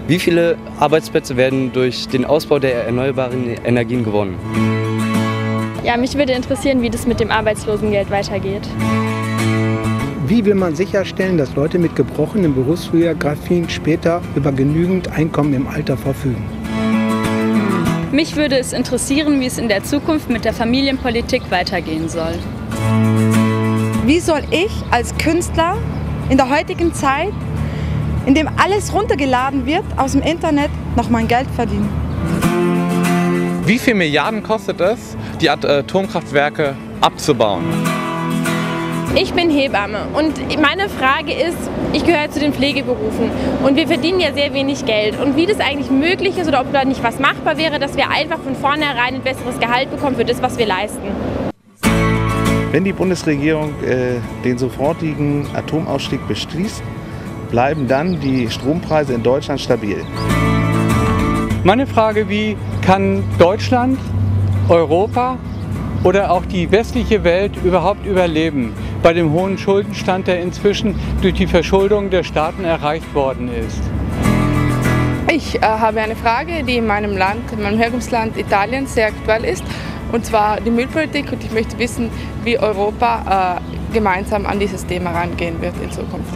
Wie viele Arbeitsplätze werden durch den Ausbau der erneuerbaren Energien gewonnen? Ja, mich würde interessieren, wie das mit dem Arbeitslosengeld weitergeht. Wie will man sicherstellen, dass Leute mit gebrochenem Berufsbiografien später über genügend Einkommen im Alter verfügen? Mich würde es interessieren, wie es in der Zukunft mit der Familienpolitik weitergehen soll. Wie soll ich als Künstler in der heutigen Zeit, in dem alles runtergeladen wird aus dem Internet, noch mein Geld verdienen? Wie viel Milliarden kostet es, die Atomkraftwerke abzubauen? Ich bin Hebamme und meine Frage ist, ich gehöre zu den Pflegeberufen und wir verdienen ja sehr wenig Geld. Und wie das eigentlich möglich ist oder ob da nicht was machbar wäre, dass wir einfach von vornherein ein besseres Gehalt bekommen für das, was wir leisten. Wenn die Bundesregierung den sofortigen Atomausstieg beschließt, bleiben dann die Strompreise in Deutschland stabil. Meine Frage, wie kann Deutschland, Europa oder auch die westliche Welt überhaupt überleben bei dem hohen Schuldenstand, der inzwischen durch die Verschuldung der Staaten erreicht worden ist? Ich habe eine Frage, die in meinem Land, in meinem Herkunftsland Italien sehr aktuell ist, und zwar die Müllpolitik, und ich möchte wissen, wie Europa gemeinsam an dieses Thema rangehen wird in Zukunft.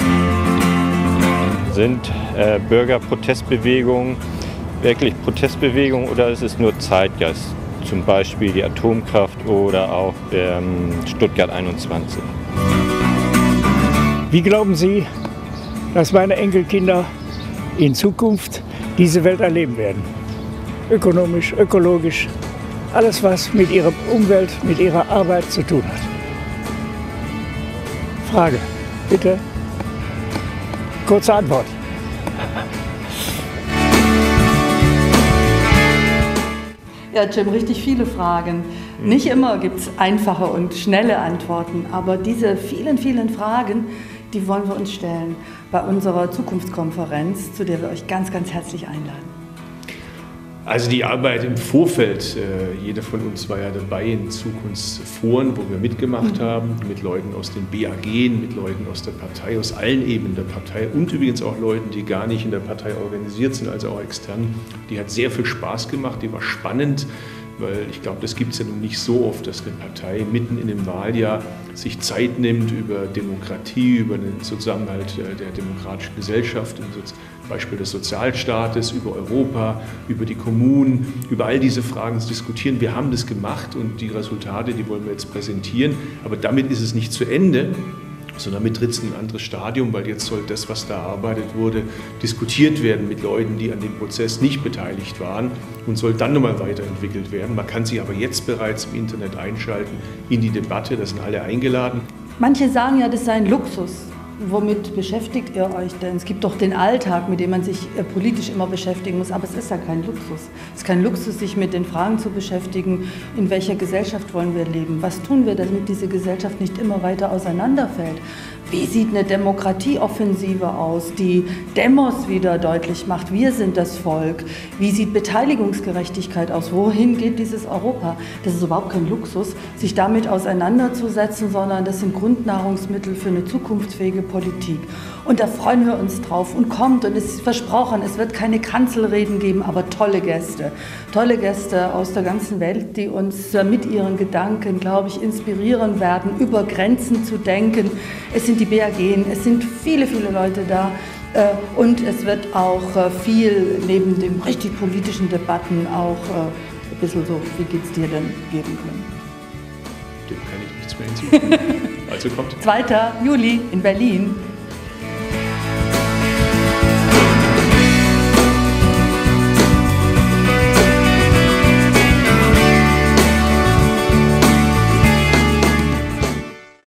Sind Bürgerprotestbewegungen wirklich Protestbewegungen oder ist es nur Zeitgeist? Zum Beispiel die Atomkraft oder auch Stuttgart 21. Wie glauben Sie, dass meine Enkelkinder in Zukunft diese Welt erleben werden? Ökonomisch, ökologisch, alles was mit ihrer Umwelt, mit ihrer Arbeit zu tun hat. Frage, bitte. Kurze Antwort. Ja, Jim, richtig viele Fragen. Nicht immer gibt es einfache und schnelle Antworten, aber diese vielen, vielen Fragen, die wollen wir uns stellen bei unserer Zukunftskonferenz, zu der wir euch ganz, ganz herzlich einladen. Also die Arbeit im Vorfeld, jeder von uns war ja dabei in Zukunftsforen, wo wir mitgemacht haben, mit Leuten aus den BAG, mit Leuten aus der Partei, aus allen Ebenen der Partei und übrigens auch Leuten, die gar nicht in der Partei organisiert sind, also auch extern. Die hat sehr viel Spaß gemacht, die war spannend, weil ich glaube, das gibt es ja nun nicht so oft, dass eine Partei mitten in einem Wahljahr sich Zeit nimmt, über Demokratie, über den Zusammenhalt der demokratischen Gesellschaft, zum Beispiel des Sozialstaates, über Europa, über die Kommunen, über all diese Fragen zu diskutieren. Wir haben das gemacht und die Resultate, die wollen wir jetzt präsentieren, aber damit ist es nicht zu Ende, sondern damit tritt es in ein anderes Stadium, weil jetzt soll das, was da erarbeitet wurde, diskutiert werden mit Leuten, die an dem Prozess nicht beteiligt waren und soll dann nochmal weiterentwickelt werden. Man kann sich aber jetzt bereits im Internet einschalten in die Debatte, da sind alle eingeladen. Manche sagen ja, das sei ein Luxus. Womit beschäftigt ihr euch denn? Es gibt doch den Alltag, mit dem man sich politisch immer beschäftigen muss, aber es ist ja kein Luxus. Es ist kein Luxus, sich mit den Fragen zu beschäftigen, in welcher Gesellschaft wollen wir leben? Was tun wir, damit diese Gesellschaft nicht immer weiter auseinanderfällt? Wie sieht eine Demokratieoffensive aus, die Demos wieder deutlich macht, wir sind das Volk? Wie sieht Beteiligungsgerechtigkeit aus? Wohin geht dieses Europa? Das ist überhaupt kein Luxus, sich damit auseinanderzusetzen, sondern das sind Grundnahrungsmittel für eine zukunftsfähige Politik. Und da freuen wir uns drauf und kommt, und es ist versprochen, es wird keine Kanzelreden geben, aber tolle Gäste aus der ganzen Welt, die uns mit ihren Gedanken, glaube ich, inspirieren werden, über Grenzen zu denken. Es sind die BAG, es sind viele, viele Leute da. Und es wird auch viel neben den richtig politischen Debatten auch ein bisschen so, wie geht's dir denn, geben können. Dem kann ich nichts mehr hinzufügen. Also kommt. 2. Juli in Berlin.